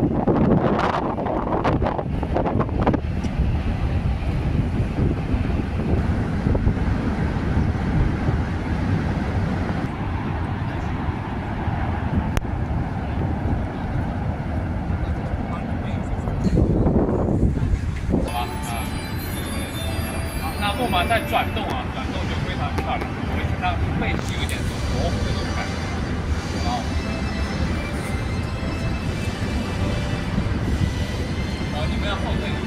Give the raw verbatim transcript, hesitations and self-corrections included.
木马在转动啊，转动就非常漂亮。我会让背鳍有一点模糊的那种感觉。好，呃，你们要后退。